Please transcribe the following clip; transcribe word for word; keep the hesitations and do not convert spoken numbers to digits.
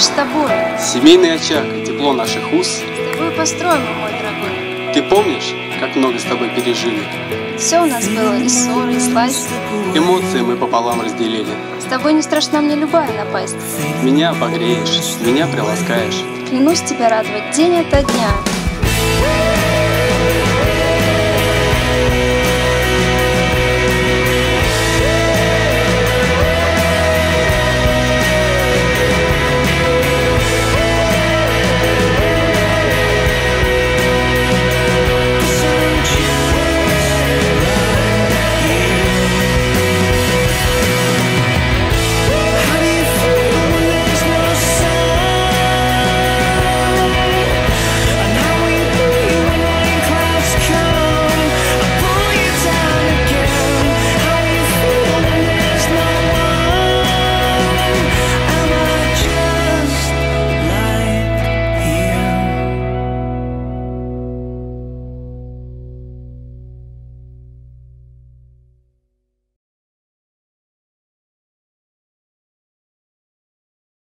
лишь с тобой. Семейный очаг и тепло наших уз. С тобой построим, мой дорогой. Ты помнишь, как много с тобой пережили? Все у нас было, и ссоры, и сласть. Эмоции мы пополам разделили. С тобой не страшна мне любая напасть. Меня обогреешь, меня приласкаешь. Клянусь тебя радовать день ото дня.